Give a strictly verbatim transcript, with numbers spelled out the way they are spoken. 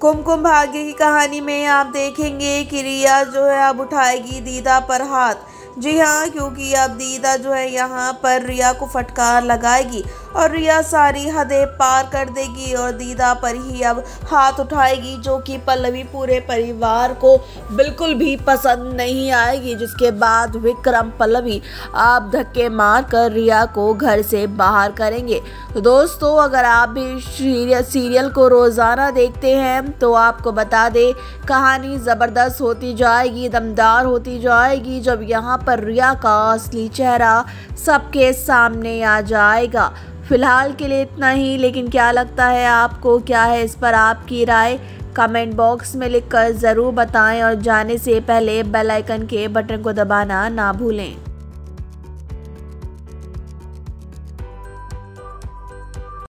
कुमकुम भाग्य की कहानी में आप देखेंगे कि रिया जो है अब उठाएगी दीदा पर हाथ। जी हाँ, क्योंकि अब दीदा जो है यहाँ पर रिया को फटकार लगाएगी और रिया सारी हदें पार कर देगी और दीदा पर ही अब हाथ उठाएगी, जो कि पल्लवी पूरे परिवार को बिल्कुल भी पसंद नहीं आएगी। जिसके बाद विक्रम पल्लवी आप धक्के मार कर रिया को घर से बाहर करेंगे। तो दोस्तों, अगर आप भी सीरियल को रोज़ाना देखते हैं तो आपको बता दें, कहानी ज़बरदस्त होती जाएगी, दमदार होती जाएगी, जब यहाँ पर रिया का असली चेहरा सबके सामने आ जाएगा। फिलहाल के लिए इतना ही, लेकिन क्या लगता है आपको, क्या है इस पर आपकी राय, कमेंट बॉक्स में लिखकर ज़रूर बताएं और जाने से पहले बेल आइकन के बटन को दबाना ना भूलें।